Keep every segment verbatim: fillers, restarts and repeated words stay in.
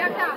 Ja, klar.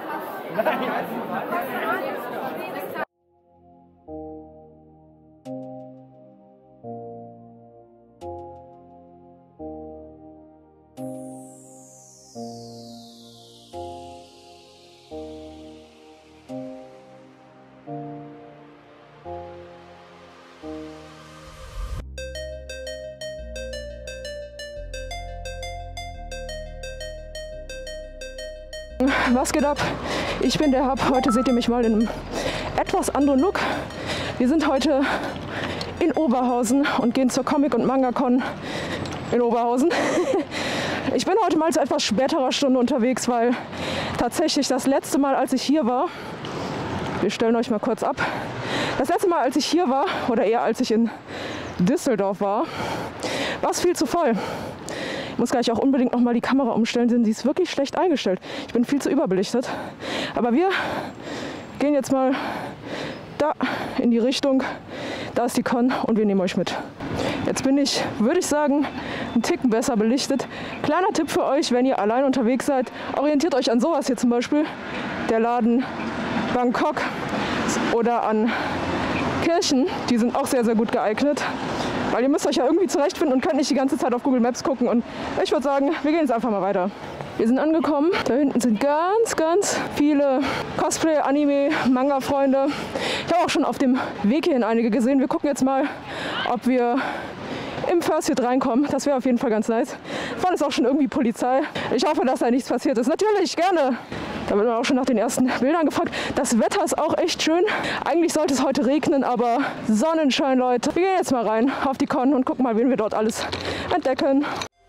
Was geht ab? Ich bin der Hub. Heute seht ihr mich mal in einem etwas anderen Look. Wir sind heute in Oberhausen und gehen zur Comic- und Manga-Con in Oberhausen. Ich bin heute mal zu etwas späterer Stunde unterwegs, weil tatsächlich das letzte Mal, als ich hier war, wir stellen euch mal kurz ab, das letzte Mal, als ich hier war, oder eher als ich in Düsseldorf war, war es viel zu voll. Ich muss gleich auch unbedingt noch mal die Kamera umstellen, denn sie ist wirklich schlecht eingestellt. Ich bin viel zu überbelichtet. Aber wir gehen jetzt mal da in die Richtung. Da ist die Con und wir nehmen euch mit. Jetzt bin ich, würde ich sagen, einen Ticken besser belichtet. Kleiner Tipp für euch, wenn ihr allein unterwegs seid, orientiert euch an sowas hier zum Beispiel. Der Laden Bangkok oder an Kirchen, die sind auch sehr, sehr gut geeignet. Weil ihr müsst euch ja irgendwie zurechtfinden und könnt nicht die ganze Zeit auf Google Maps gucken. Und ich würde sagen, wir gehen jetzt einfach mal weiter. Wir sind angekommen. Da hinten sind ganz, ganz viele Cosplay, Anime, Manga-Freunde. Ich habe auch schon auf dem Weg hierhin einige gesehen. Wir gucken jetzt mal, ob wir im First Hit reinkommen. Das wäre auf jeden Fall ganz nice. Vorne ist auch schon irgendwie Polizei. Ich hoffe, dass da nichts passiert ist. Natürlich, gerne. Da wird man auch schon nach den ersten Bildern gefragt. Das Wetter ist auch echt schön. Eigentlich sollte es heute regnen, aber Sonnenschein, Leute. Wir gehen jetzt mal rein auf die Con und gucken mal, wen wir dort alles entdecken.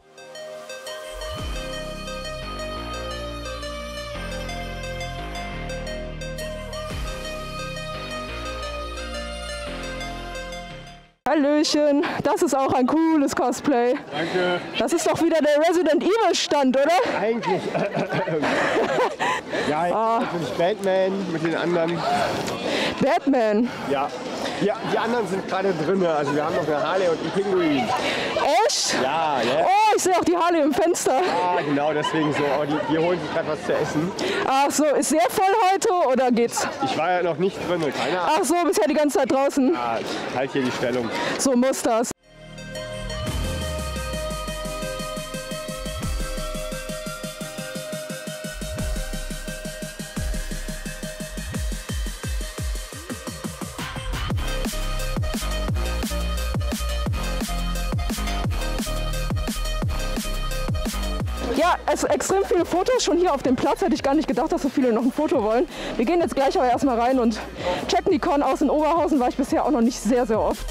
Hallöchen, das ist auch ein cooles Cosplay. Danke. Das ist doch wieder der Resident Evil Stand, oder? Eigentlich. Ja, Ah. natürlich Batman mit den anderen. Batman. Ja. Ja, die anderen sind gerade drin. Also wir haben noch eine Harley und einen Pinguin. Echt? Ja, ja. Oh, ich sehe auch die Harley im Fenster. Ah, genau, deswegen so. Oh, die, die holen sich gerade was zu essen. Ach so, ist sehr voll heute oder geht's? Ich war ja noch nicht drin, keine Ahnung. Ach so, bisher die ganze Zeit draußen. Ah, ich halte hier die Stellung. So muss das. Ja, es sind extrem viele Fotos schon hier auf dem Platz. Hätte ich gar nicht gedacht, dass so viele noch ein Foto wollen. Wir gehen jetzt gleich aber erstmal rein und checken die Con aus. In Oberhausen war ich bisher auch noch nicht sehr, sehr oft.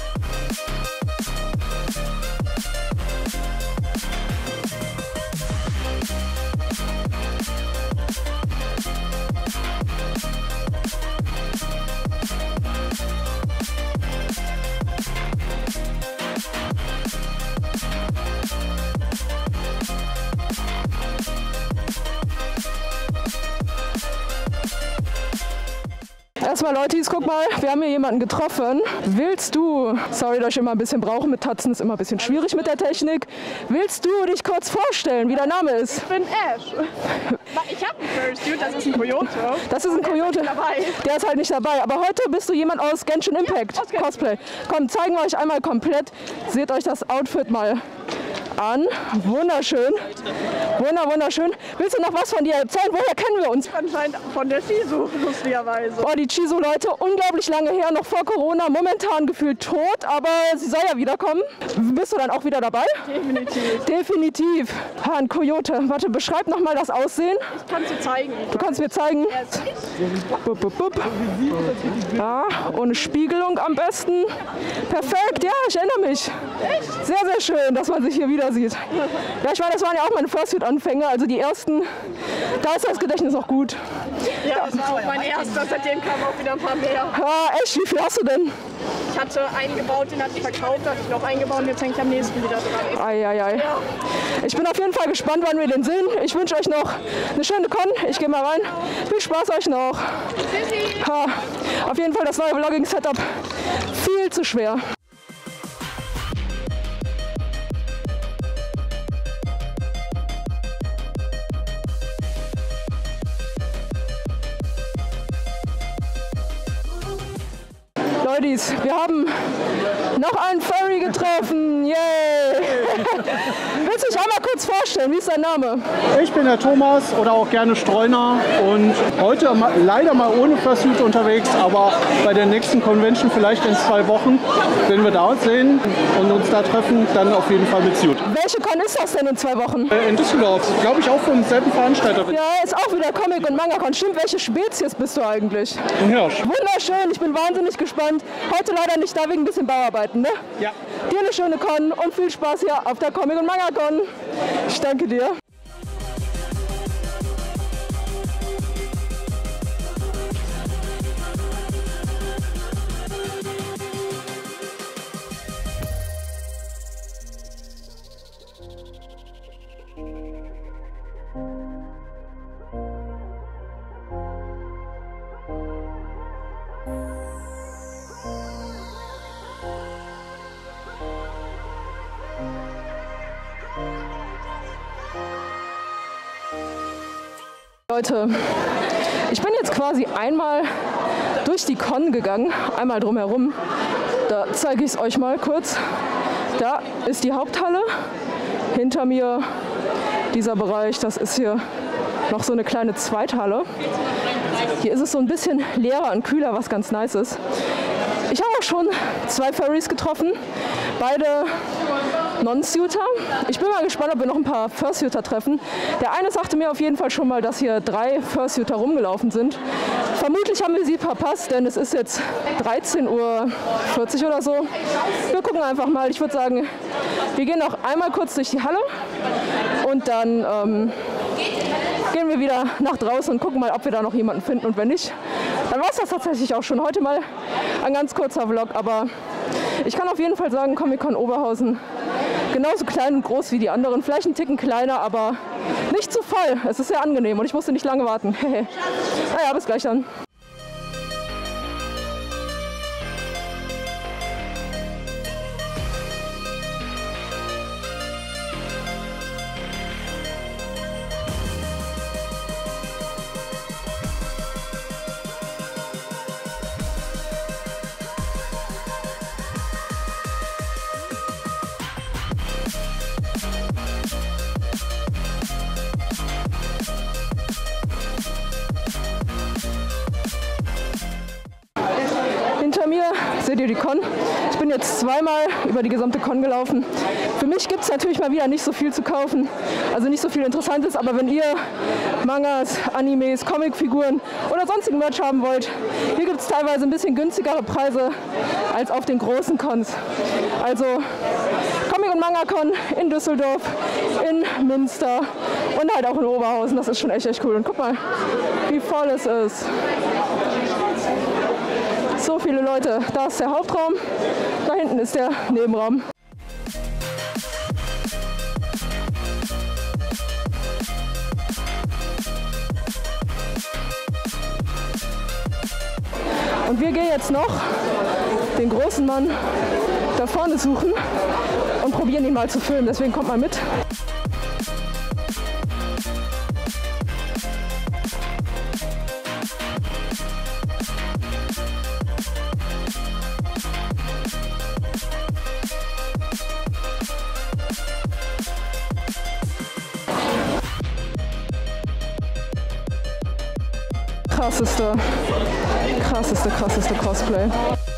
Erstmal Leute, guck mal, wir haben hier jemanden getroffen. Willst du, sorry, dass ich immer ein bisschen brauche mit Tatzen, ist immer ein bisschen schwierig mit der Technik. Willst du dich kurz vorstellen, wie dein Name ist? Ich bin Ash. Ich habe einen Fursuit, das ist ein Coyote. Das ist ein Coyote. Dabei. Der ist halt nicht dabei. Aber heute bist du jemand aus Genshin Impact Ja, aus Genshin. Cosplay. Komm, zeigen wir euch einmal komplett. Seht euch das Outfit mal an. Wunderschön. Wunder, wunderschön. Willst du noch was von dir erzählen? Woher kennen wir uns? Anscheinend von der Shizu, lustigerweise. Boah, die Chiso, Leute, unglaublich lange her, noch vor Corona, momentan gefühlt tot, aber sie soll ja wiederkommen. Bist du dann auch wieder dabei? Definitiv. Definitiv. Ha, ein Coyote. Warte, beschreib noch mal das Aussehen. Ich kann es dir zeigen. Du kannst mir zeigen. Er ist ich. Bup, bup, bup. Ja, ohne Spiegelung am besten. Perfekt, ja, ich erinnere mich. Sehr, sehr schön, dass man sich hier wieder sieht. Ja, ich meine, das waren ja auch meine Fursuit-Anfänge, also die ersten, da ist das Gedächtnis auch gut. Ja, das war auch mein erster. Seitdem kamen auch wieder ein paar mehr. Ah, echt, wie viel hast du denn? Ich hatte einen gebaut, den hatte ich verkauft, da hatte ich noch einen gebaut und jetzt hänge ich am nächsten wieder dran. Eieiei. Ich bin auf jeden Fall gespannt, wann wir den sehen. Ich wünsche euch noch eine schöne Con. Ich gehe mal rein. Viel Spaß euch noch. Ha, auf jeden Fall das neue Vlogging-Setup viel zu schwer. Ladies, wir haben noch einen Furry getroffen. Yay! Willst du dich einmal kurz vorstellen? Wie ist dein Name? Ich bin der Thomas oder auch gerne Streuner und heute leider mal ohne Fursuit unterwegs, aber bei der nächsten Convention vielleicht in zwei Wochen, wenn wir da sehen und uns da treffen, dann auf jeden Fall mit Suit. Welche Con ist das denn in zwei Wochen? In Düsseldorf, glaube ich auch vom selben Veranstalter. Ja, ist auch wieder Comic- und Manga-Con. Stimmt, welche Spezies bist du eigentlich? Ein Hirsch. Wunderschön, ich bin wahnsinnig gespannt. Heute leider nicht da wegen ein bisschen Bauarbeiten, ne? Ja. Dir eine schöne Con und viel Spaß hier auf der Comic- und Manga-Con. Ich danke dir. Leute, ich bin jetzt quasi einmal durch die Con gegangen, einmal drumherum. Da zeige ich es euch mal kurz. Da ist die Haupthalle. Hinter mir dieser Bereich, das ist hier noch so eine kleine Zweithalle. Hier ist es so ein bisschen leerer und kühler, was ganz nice ist. Ich habe auch schon zwei Furries getroffen, beide Non-Suiter. Ich bin mal gespannt, ob wir noch ein paar Fursuiter treffen. Der eine sagte mir auf jeden Fall schon mal, dass hier drei Fursuiter rumgelaufen sind. Vermutlich haben wir sie verpasst, denn es ist jetzt dreizehn Uhr vierzig oder so. Wir gucken einfach mal. Ich würde sagen, wir gehen noch einmal kurz durch die Halle und dann ähm, gehen wir wieder nach draußen und gucken mal, ob wir da noch jemanden finden. Und wenn nicht, dann war es das tatsächlich auch schon. Heute mal ein ganz kurzer Vlog, aber ich kann auf jeden Fall sagen, Comic-Con Oberhausen genauso klein und groß wie die anderen. Vielleicht ein Ticken kleiner, aber nicht zu voll. Es ist sehr angenehm und ich musste nicht lange warten. Naja, bis gleich dann. Hinter mir seht ihr die Con. Ich bin jetzt zweimal über die gesamte Con gelaufen. Für mich gibt es natürlich mal wieder nicht so viel zu kaufen, also nicht so viel Interessantes, aber wenn ihr Mangas, Animes, Comicfiguren oder sonstigen Merch haben wollt, hier gibt es teilweise ein bisschen günstigere Preise als auf den großen Cons. Also Comic- und Manga-Con in Düsseldorf, in Münster und halt auch in Oberhausen. Das ist schon echt, echt cool. Und guck mal, wie voll es ist. So viele Leute. Da ist der Hauptraum, da hinten ist der Nebenraum. Und wir gehen jetzt noch den großen Mann da vorne suchen und probieren ihn mal zu filmen. Deswegen kommt mal mit. Krasseste, krasseste, krasseste Cosplay.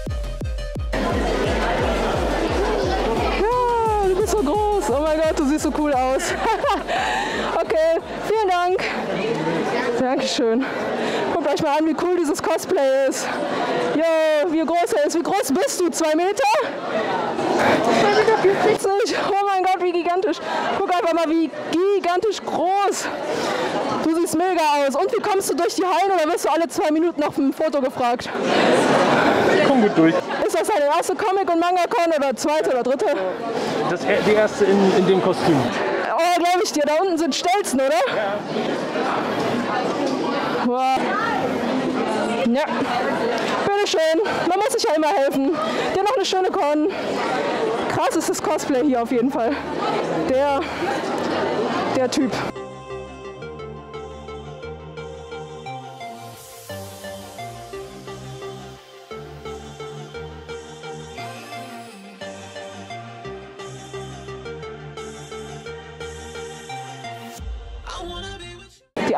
Ja, du bist so groß. Oh mein Gott, du siehst so cool aus. Okay, vielen Dank. Dankeschön. Guckt euch mal an, wie cool dieses Cosplay ist. Jo, wie groß er ist. Wie groß bist du? Zwei Meter? zwei Meter fünfzig. Oh mein Gott, wie gigantisch. Guck einfach mal, wie gigantisch groß. Du siehst mega aus. Und wie kommst du durch die Hallen oder wirst du alle zwei Minuten nach einem Foto gefragt? Ich komm gut durch. Ist das deine erste Comic- und Manga-Con oder zweite oder dritte? Das ist die erste in, in dem Kostüm. Oh, glaube ich dir. Da unten sind Stelzen, oder? Ja. Wow. Ja. Bitteschön. Man muss sich ja immer helfen. Dir noch eine schöne Con. Krass ist das Cosplay hier auf jeden Fall. Der, der Typ.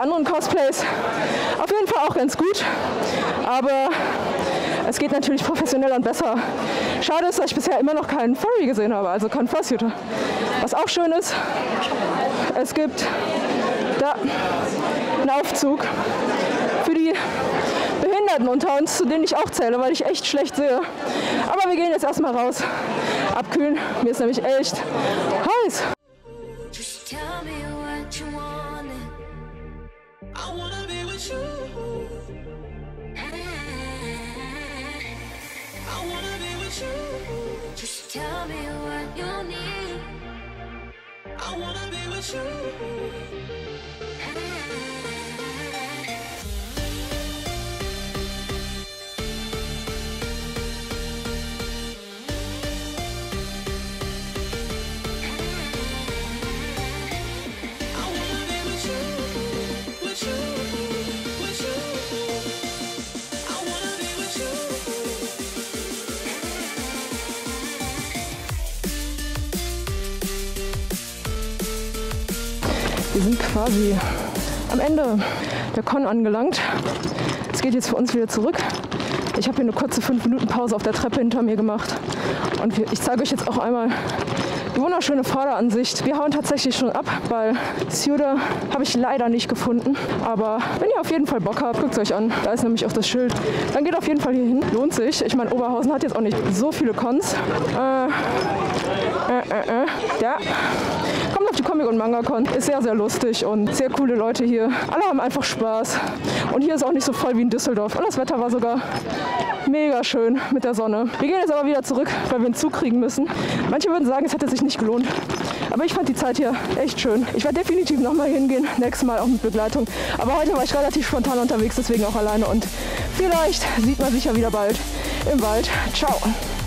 anderen Cosplays auf jeden Fall auch ganz gut, aber es geht natürlich professioneller und besser. Schade ist, dass ich bisher immer noch keinen Furry gesehen habe, also keinen Fursuiter. Was auch schön ist, es gibt da einen Aufzug für die Behinderten unter uns, zu denen ich auch zähle, weil ich echt schlecht sehe. Aber wir gehen jetzt erstmal raus, abkühlen. Mir ist nämlich echt heiß. Just tell me what you want. I wanna be with you. I wanna be with you. Just tell me what you need. I wanna be with you. Wir sind quasi am Ende der Con angelangt. Es geht jetzt für uns wieder zurück. Ich habe hier eine kurze fünf Minuten Pause auf der Treppe hinter mir gemacht. Und ich zeige euch jetzt auch einmal die wunderschöne Vorderansicht. Wir hauen tatsächlich schon ab, weil Suda habe ich leider nicht gefunden. Aber wenn ihr auf jeden Fall Bock habt, guckt es euch an. Da ist nämlich auch das Schild. Dann geht auf jeden Fall hier hin. Lohnt sich. Ich meine, Oberhausen hat jetzt auch nicht so viele Cons. Äh, äh, äh, äh. Ja. Kommt auf die Comic- und Manga-Con. Ist sehr, sehr lustig und sehr coole Leute hier. Alle haben einfach Spaß. Und hier ist auch nicht so voll wie in Düsseldorf. Und das Wetter war sogar mega schön mit der Sonne. Wir gehen jetzt aber wieder zurück, weil wir einen Zug kriegen müssen. Manche würden sagen, es hätte sich nicht gelohnt. Aber ich fand die Zeit hier echt schön. Ich werde definitiv nochmal hingehen. Nächstes Mal auch mit Begleitung. Aber heute war ich relativ spontan unterwegs, deswegen auch alleine. Und vielleicht sieht man sich ja wieder bald im Wald. Ciao.